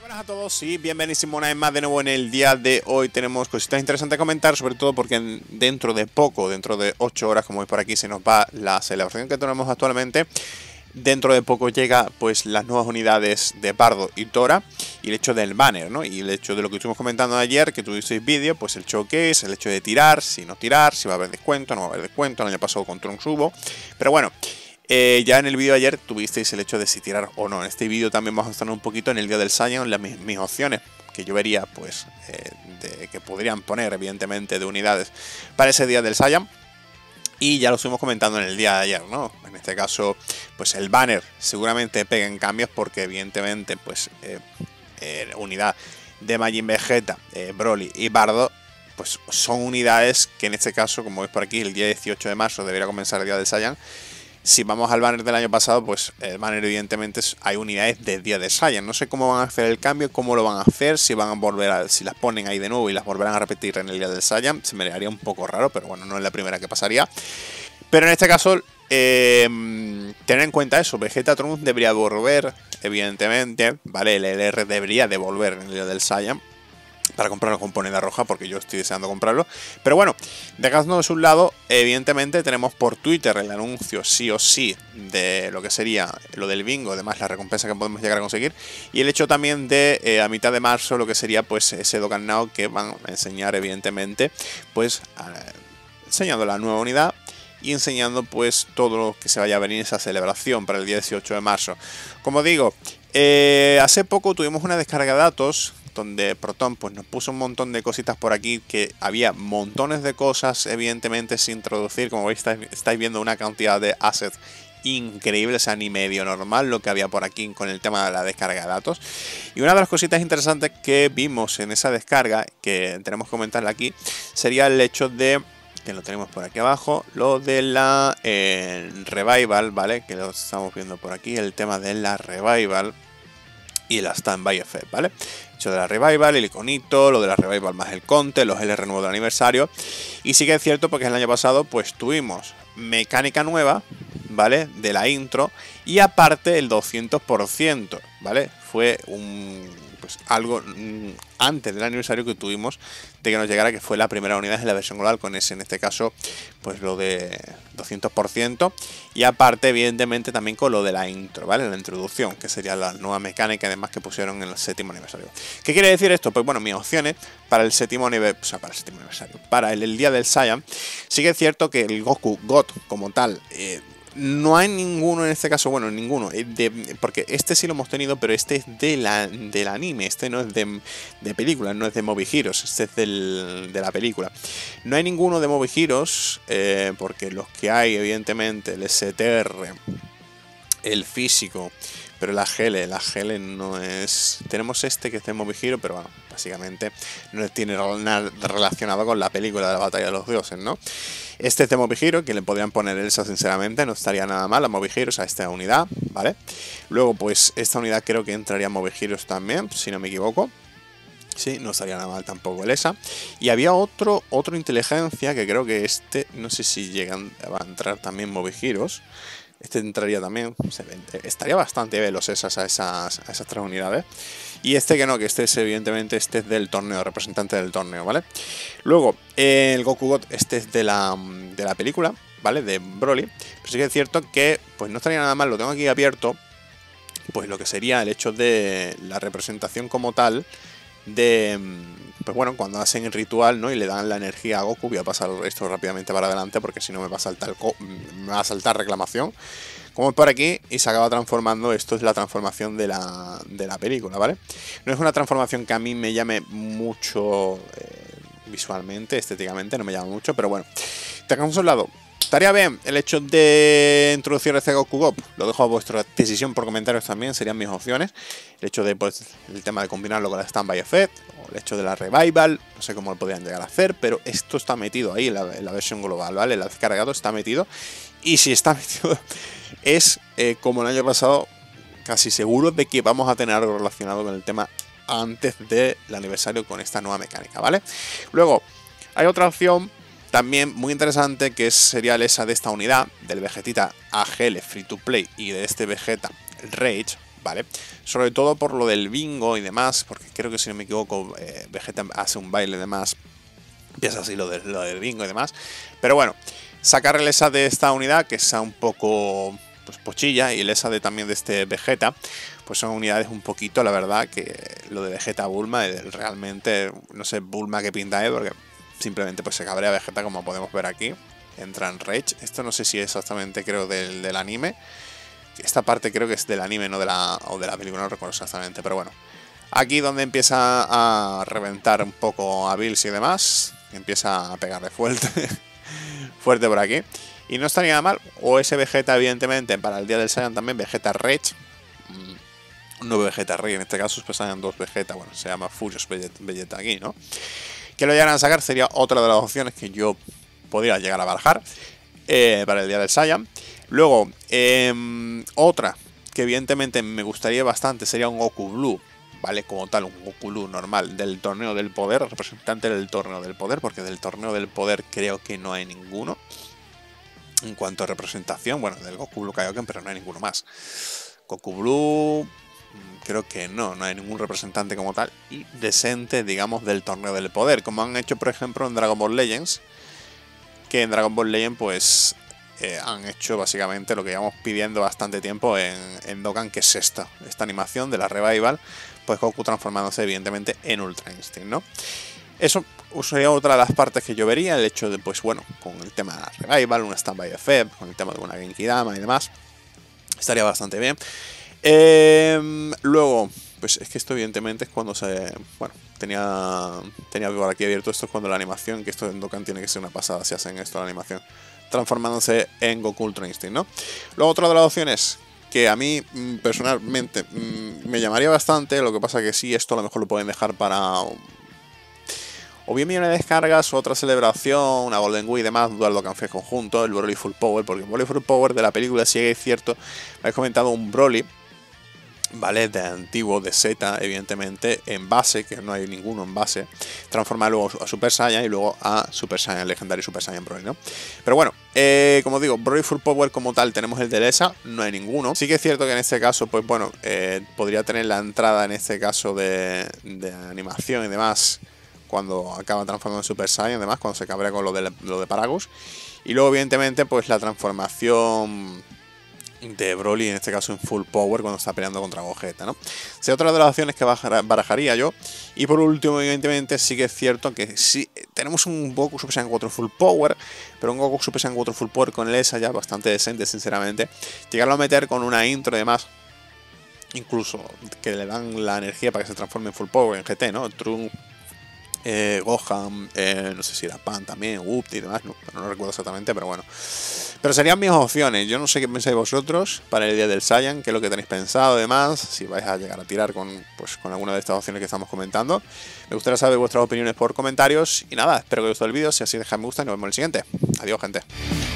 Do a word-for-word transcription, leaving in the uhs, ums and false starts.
Buenas a todos y bienvenidos una vez más de nuevo. En el día de hoy tenemos cositas interesantes a comentar, sobre todo porque dentro de poco, dentro de ocho horas, como veis por aquí, se nos va la celebración que tenemos actualmente. Dentro de poco llega pues las nuevas unidades de Bardo y Tora y el hecho del banner, ¿no? Y el hecho de lo que estuvimos comentando ayer, que tuvisteis vídeo, pues el showcase, el hecho de tirar, si no tirar, si va a haber descuento, no va a haber descuento. El año pasado con Trunks hubo, pero bueno. Eh, ya en el vídeo de ayer tuvisteis el hecho de si tirar o no. En este vídeo también vamos a estar un poquito en el día del Saiyan, las, mis, mis opciones que yo vería, pues, eh, de, que podrían poner, evidentemente, de unidades para ese día del Saiyan. Y ya lo estuvimos comentando en el día de ayer, ¿no? En este caso, pues el banner seguramente peguen cambios porque, evidentemente, pues, eh, eh, unidad de Majin Vegeta, eh, Broly y Bardo, pues son unidades que en este caso, como veis por aquí, el día dieciocho de marzo debería comenzar el día del Saiyan. Si vamos al banner del año pasado, pues el banner evidentemente es, hay unidades del día de Saiyan. No sé cómo van a hacer el cambio, cómo lo van a hacer, si van a volver a, si las ponen ahí de nuevo y las volverán a repetir en el día del Saiyan. Se me haría un poco raro, pero bueno, no es la primera que pasaría. Pero en este caso, eh, tener en cuenta eso, Vegeta Trunks debería volver, evidentemente, ¿vale? El L R debería devolver en el día del Saiyan para comprar la componente roja, porque yo estoy deseando comprarlo. Pero bueno, dejándonos un lado, evidentemente tenemos por Twitter el anuncio sí o sí de lo que sería lo del bingo, además la recompensa que podemos llegar a conseguir, y el hecho también de eh, a mitad de marzo lo que sería pues ese Dokkan Now que van a enseñar evidentemente, pues a, enseñando la nueva unidad y enseñando pues todo lo que se vaya a venir esa celebración para el día dieciocho de marzo. Como digo, eh, hace poco tuvimos una descarga de datos donde Proton pues nos puso un montón de cositas por aquí, que había montones de cosas evidentemente sin introducir. Como veis, estáis, estáis viendo una cantidad de assets increíble, o sea, ni medio normal lo que había por aquí con el tema de la descarga de datos. Y una de las cositas interesantes que vimos en esa descarga, que tenemos que comentarla aquí, sería el hecho de, que lo tenemos por aquí abajo, lo de la eh, Revival, ¿vale? Que lo estamos viendo por aquí, el tema de la Revival y la Standby Effect, ¿vale? Hecho de la Revival, el iconito, lo de la Revival más el Conte, los L R nuevos del aniversario. Y sí que es cierto porque el año pasado pues tuvimos mecánica nueva, ¿vale? De la intro, y aparte el doscientos por ciento, ¿vale? Fue un, pues algo mm, antes del aniversario que tuvimos de que nos llegara, que fue la primera unidad de la versión global, con ese, en este caso, pues lo de doscientos por ciento. Y aparte, evidentemente, también con lo de la intro, ¿vale? La introducción, que sería la nueva mecánica, además, que pusieron en el séptimo aniversario. ¿Qué quiere decir esto? Pues bueno, mis opciones para el séptimo aniversario, o sea, para el séptimo aniversario, para el, el día del Saiyan, sí que es cierto que el Goku God como tal, eh, no hay ninguno en este caso, bueno, ninguno, de, porque este sí lo hemos tenido, pero este es de la, del anime, este no es de, de película, no es de Movie Heroes, este es del, de la película. No hay ninguno de Movie Heroes, eh, porque los que hay, evidentemente, el S T R, el físico, pero la G L, la G L no es... Tenemos este que es de Movie Hero, pero bueno, básicamente no tiene nada relacionado con la película de la batalla de los dioses, ¿no? Este es de Movie Hero, que le podrían poner Elsa, sinceramente, no estaría nada mal a Movie Heroes, a esta unidad, ¿vale? Luego, pues, esta unidad creo que entraría a Movie Heroes también, si no me equivoco. Sí, no estaría nada mal tampoco el esa. Y había otro, otro inteligencia, que creo que este, no sé si llegan, va a entrar también Movie Heroes. Este entraría también, se ve, estaría bastante veloz esas a, esas a esas tres unidades. Y este que no, que este es evidentemente este es del torneo, representante del torneo, ¿vale? Luego, eh, el Goku God, este es de la, de la película, ¿vale? De Broly. Pero sí que es cierto que pues no estaría nada mal, lo tengo aquí abierto, pues lo que sería el hecho de la representación como tal de... Pues bueno, cuando hacen el ritual, ¿no? Y le dan la energía a Goku, voy a pasar esto rápidamente para adelante porque si no me va a saltar, me va a saltar reclamación. Como por aquí, y se acaba transformando, esto es la transformación de la, de la película, ¿vale? No es una transformación que a mí me llame mucho eh, visualmente, estéticamente, no me llama mucho, pero bueno, tengamos a un lado. Estaría bien el hecho de introducir este Goku God, lo dejo a vuestra decisión por comentarios también, serían mis opciones. El hecho de, pues, el tema de combinarlo con la Standby Effect, o el hecho de la Revival, no sé cómo lo podrían llegar a hacer, pero esto está metido ahí en la, en la versión global, ¿vale? El descargado está metido, y si está metido, es eh, como el año pasado, casi seguro de que vamos a tener algo relacionado con el tema antes del aniversario con esta nueva mecánica, ¿vale? Luego, hay otra opción también muy interesante, que sería esa de esta unidad, del Vegetita A G L Free to Play y de este Vegeta Rage, ¿vale? Sobre todo por lo del bingo y demás, porque creo que si no me equivoco, eh, Vegeta hace un baile y demás, empieza así lo, de, lo del bingo y demás. Pero bueno, sacar el E S A de esta unidad, que sea un poco pues, pochilla, y el E S A de, también de este Vegeta, pues son unidades un poquito, la verdad, que lo de Vegeta Bulma, realmente, no sé, Bulma que pinta, ¿eh? Porque simplemente pues se cabrea Vegeta, como podemos ver aquí. Entra en Rage. Esto no sé si es exactamente, creo, del, del anime. Esta parte creo que es del anime, no de la, o de la película, no recuerdo exactamente, pero bueno. Aquí donde empieza a reventar un poco a Bills y demás, empieza a pegarle fuerte, fuerte por aquí. Y no estaría nada mal, o ese Vegeta, evidentemente, para el día del Saiyan también, Vegeta Rage. Un nuevo Vegeta Rage, en este caso pues Saiyan dos Vegeta, bueno, se llama Furious Vegeta aquí, ¿no? Que lo llegaran a sacar sería otra de las opciones que yo podría llegar a barajar eh, para el día del Saiyan. Luego, eh, otra que evidentemente me gustaría bastante sería un Goku Blue, ¿vale? Como tal, un Goku Blue normal del Torneo del Poder, representante del Torneo del Poder, porque del Torneo del Poder creo que no hay ninguno. En cuanto a representación, bueno, del Goku Blue Kaioken, pero no hay ninguno más. Goku Blue, creo que no, no hay ningún representante como tal y decente, digamos, del Torneo del Poder, como han hecho, por ejemplo, en Dragon Ball Legends, que en Dragon Ball Legends, pues, eh, han hecho básicamente lo que llevamos pidiendo bastante tiempo en, en Dokkan, que es esta, esta animación de la Revival, pues Goku transformándose, evidentemente, en Ultra Instinct, ¿no? Eso sería otra de las partes que yo vería, el hecho de, pues, bueno, con el tema de la Revival, un Standby Effect, con el tema de una Genki Dama y demás, estaría bastante bien. Eh, luego, pues es que esto evidentemente es cuando se... Bueno, tenía tenía por aquí abierto esto, es cuando la animación, que esto en Dokkan tiene que ser una pasada si hacen esto la animación, transformándose en Goku Ultra Instinct, ¿no? Luego otra de las opciones que a mí personalmente me llamaría bastante, lo que pasa que sí, esto a lo mejor lo pueden dejar para... o bien millones de descargas, o otra celebración, una Golden Wii y demás, Dual Dokkan Fest conjunto, el Broly Full Power, porque el Broly Full Power de la película sí es cierto, me habéis comentado un Broly, ¿vale? De antiguo, de Z, evidentemente, en base, que no hay ninguno en base, transformar luego a Super Saiyan y luego a Super Saiyan legendario y Super Saiyan Broly, ¿no? Pero bueno, eh, como digo, Broly Full Power como tal tenemos el de E S A, no hay ninguno. Sí que es cierto que en este caso, pues bueno, eh, podría tener la entrada en este caso de, de animación y demás, cuando acaba transformando en Super Saiyan y demás, cuando se cabrea con lo de, lo de Paragus. Y luego, evidentemente, pues la transformación de Broly, en este caso en Full Power, cuando está peleando contra Gogeta, ¿no? Sería otra de las opciones que barajaría yo. Y por último, evidentemente, sí que es cierto que sí, tenemos un Goku Super Saiyan cuatro Full Power, pero un Goku Super Saiyan cuatro Full Power con el E S A ya bastante decente, sinceramente. Llegarlo a meter con una intro y demás, incluso que le dan la energía para que se transforme en Full Power en G T, ¿no? Trunks, Eh, Gohan, eh, no sé si era Pan también, Upti y demás, no, no recuerdo exactamente, pero bueno. Pero serían mis opciones, yo no sé qué pensáis vosotros para el día del Saiyan, qué es lo que tenéis pensado, además, si vais a llegar a tirar con, pues, con alguna de estas opciones que estamos comentando. Me gustaría saber vuestras opiniones por comentarios, y nada, espero que os guste el vídeo, si así dejad me gusta y nos vemos en el siguiente. Adiós, gente.